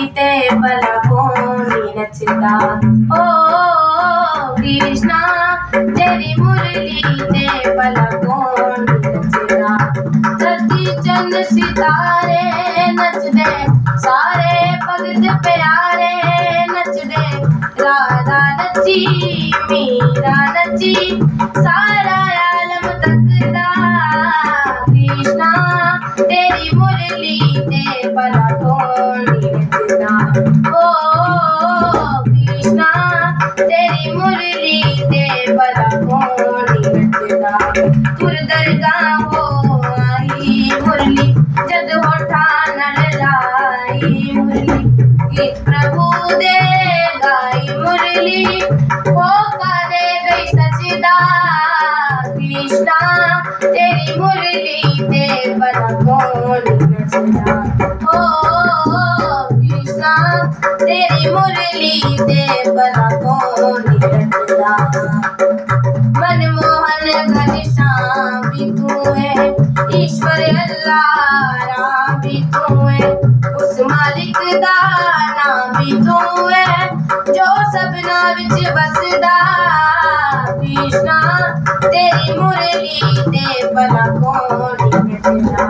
ते भला कौन नचदा। ओ कृष्णा तेरी मुरली ते भला कौन नचदा। धरती चंद सितारे नचदे सारे भगत प्यारे नचदे। राधा नची मीरा नची सारा आलम तकदा। कृष्णा तेरी मुरली ते भला कौन नचदा। ओ कृष्णा तेरी मुरली ते भला कौन नचदा। तुर दरगाह हो आई मुरली जद होठा नल लाई मुरली। गीत प्रभु दे गाई मुरली होका दे गई सजदा। कृष्णा तेरी मुरली ते भला कौन नचदा। ओ कृष्णा तेरी मुरली ते भला कौन नचदा। मनमोहन घनश्याम भी तू है ईश्वर अल्लाह राम भी तू है। उस मालिक दा नाम भी तू है जो सबना विच बसदा। कृष्णा तेरी मुरली ते भला कौन नचदा।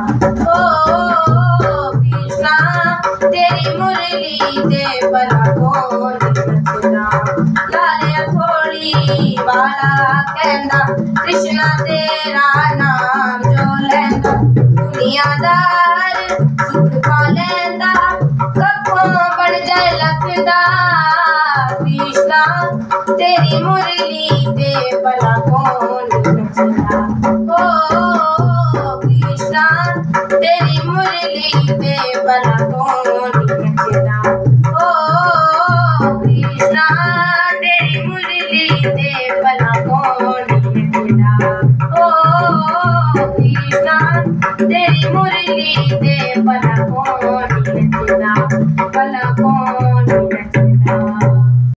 ओ कृष्णा तेरी मुरली ते भला कौन नचदा। लाल अखोड़ी वाला कहंदा कृष्णा तेरा नाम जो लैंदा। दुनियादार सुख पा लैंदा कखों बन जाए लखदा। कृष्णा तेरी मुरली ते भला कौन नचदा। ओ कृष्णा तेरी मुरली ते भला कौन नचदा। ओ कृष्णा तेरी मुरली ते भला कौन नचदा। ओ कृष्णा तेरी मुरली ते